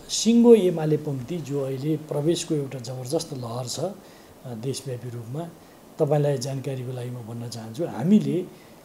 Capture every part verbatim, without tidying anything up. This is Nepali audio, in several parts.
सिङ्गो एमाले पङ्क्ति जो अहिले प्रवेशको एउटा जबरजस्त लहर छ देशव्यापी रूपमा, तपाईँलाई जानकारीको लागि म भन्न चाहन्छु, हामीले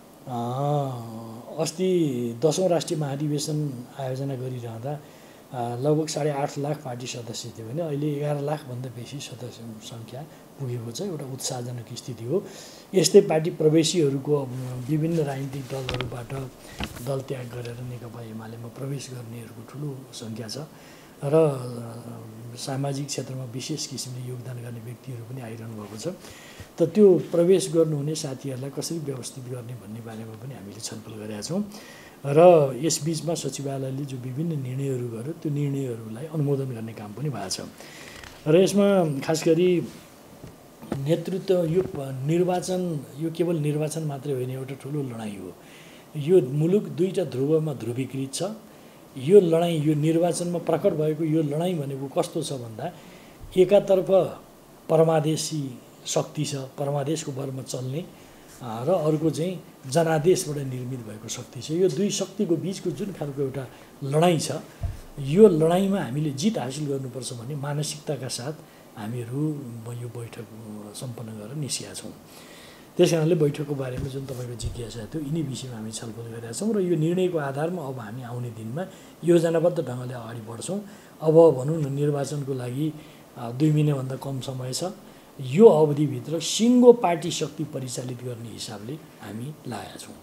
अस्ति दसौँ राष्ट्रिय महाधिवेशन आयोजना गरिरहँदा लगभग साढे आठ लाख पार्टी सदस्य थियो भने अहिले एघार लाखभन्दा बेसी सदस्य सङ्ख्या पुगेको छ। एउटा उत्साहजनक स्थिति हो। यस्तै पार्टी प्रवेशीहरूको विभिन्न राजनीतिक दलहरूबाट दल त्याग गरेर नेकपा एमालेमा प्रवेश गर्नेहरूको ठुलो सङ्ख्या छ र सामाजिक क्षेत्रमा विशेष किसिमले योगदान गर्ने व्यक्तिहरू पनि आइरहनु भएको छ। त त्यो प्रवेश गर्नुहुने साथीहरूलाई कसरी व्यवस्थित गर्ने भन्ने बारेमा पनि हामीले छलफल गरेका छौँ र यसबिचमा सचिवालयले जो विभिन्न निर्णयहरू गर्यो त्यो निर्णयहरूलाई अनुमोदन गर्ने काम पनि भएको छ र यसमा खास गरी नेतृत्व यो निर्वाचन यो केवल निर्वाचन मात्रै होइन, एउटा ठुलो लडाइँ हो। यो मुलुक दुईवटा ध्रुवमा ध्रुवीकृत छ। यो लडाइँ यो निर्वाचनमा प्रकट भएको यो लडाइँ भनेको कस्तो छ भन्दा एकातर्फ परमादेशी शक्ति छ, परमादेशको बलमा चल्ने र अर्को चाहिँ जनादेशबाट निर्मित भएको शक्ति छ। यो दुई शक्तिको बिचको जुन खालको एउटा लडाइँ छ, यो लडाइँमा हामीले जित हासिल गर्नुपर्छ भन्ने मानसिकताका साथ हामीहरू यो बैठक सम्पन्न गरेर निस्केका छौँ। त्यस कारणले बैठकको बारेमा जुन तपाईँको जिज्ञासा थियो यिनी विषयमा हामी छलफल गरेका छौँ र यो निर्णयको आधारमा अब हामी आउने दिनमा योजनाबद्ध ढङ्गले अगाडि बढ्छौँ। अब भनौँ न निर्वाचनको लागि दुई महिनाभन्दा कम समय छ। यो अवधिभित्र सिङ्गो पार्टी शक्ति परिचालित गर्ने हिसाबले हामी लागेका छौँ।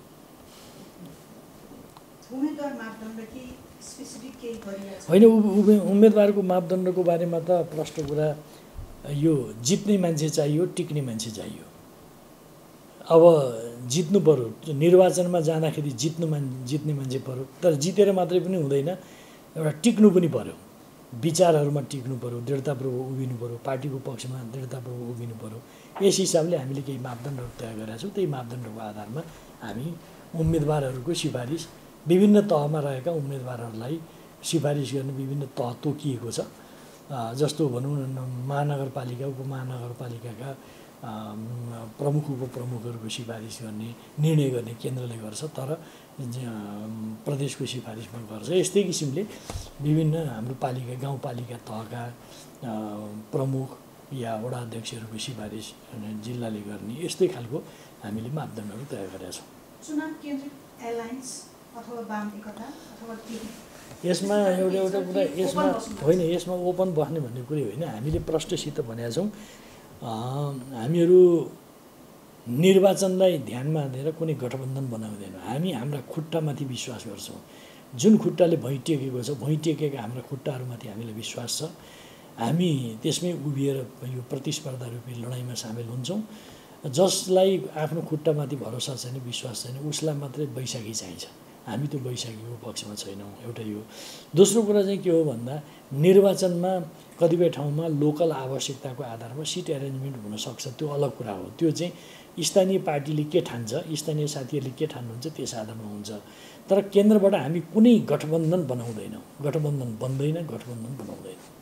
होइन, उम्मेदवारको मापदण्डको बारेमा त प्रष्ट कुरा, यो जित्ने मान्छे चाहियो, टिक्ने मान्छे चाहियो। अब जित्नु पर्यो, निर्वाचनमा जाँदाखेरि जित्नु मान जित्ने मान्छे पर्यो, तर जितेर मात्रै पनि हुँदैन, एउटा टिक्नु पनि पर्यो, विचारहरूमा टिक्नु पर्यो, दृढतापूर्वक उभिनु पर्यो, पार्टीको पक्षमा दृढतापूर्वक उभिनु पर्यो। यस हिसाबले हामीले केही मापदण्डहरू तय गरेका छौँ। त्यही मापदण्डको आधारमा हामी उम्मेदवारहरूको सिफारिस विभिन्न तहमा रहेका उम्मेदवारहरूलाई सिफारिस गर्ने विभिन्न तह तोकिएको छ। जस्तो भनौँ न महानगरपालिका उपमहानगरपालिकाका प्रमुख उपप्रमुखहरूको सिफारिस गर्ने निर्णय गर्ने केन्द्रले गर्छ, तर प्रदेशको सिफारिसमा गर्छ। यस्तै किसिमले विभिन्न हाम्रो पालिका गाउँपालिका तहका प्रमुख या वडा अध्यक्षहरूको सिफारिस जिल्लाले गर्ने, यस्तै खालको हामीले मापदण्डहरू तय गरेका छौँ। चुनाव केन्द्रित एलायन्स अथवा वाम एकता अथवा यसमा एउटा एउटा कुरा यसमा होइन, यसमा ओपन बस्ने भन्ने कुरै होइन। हामीले प्रष्टसित भनेका छौँ, हामीहरू निर्वाचनलाई ध्यानमा लिएर कुनै गठबन्धन बनाउँदैनौँ। हामी हाम्रा खुट्टामाथि विश्वास गर्छौँ। जुन खुट्टाले भुइँ टेकेको छ, भुइँ टेकेका हाम्रा खुट्टाहरूमाथि हामीलाई विश्वास छ। हामी त्यसमै उभिएर यो प्रतिस्पर्धा रूपी लडाइँमा सामेल हुन्छौँ। जसलाई आफ्नो खुट्टामाथि भरोसा छैन, विश्वास छैन, उसलाई मात्रै बैशाखी चाहिन्छ। हामी त्यो बैशाखीको पक्षमा छैनौँ। एउटा यो। दोस्रो कुरा चाहिँ के हो भन्दा निर्वाचनमा कतिपय ठाउँमा लोकल आवश्यकताको आधारमा सिट एरेन्जमेन्ट हुनसक्छ, त्यो अलग कुरा हो। त्यो चाहिँ स्थानीय पार्टीले के ठान्छ, स्थानीय साथीहरूले के ठान्नुहुन्छ त्यस आधारमा हुन्छ। तर केन्द्रबाट हामी कुनै गठबन्धन बनाउँदैनौँ, गठबन्धन बन्दैन, गठबन्धन बनाउँदैनौँ।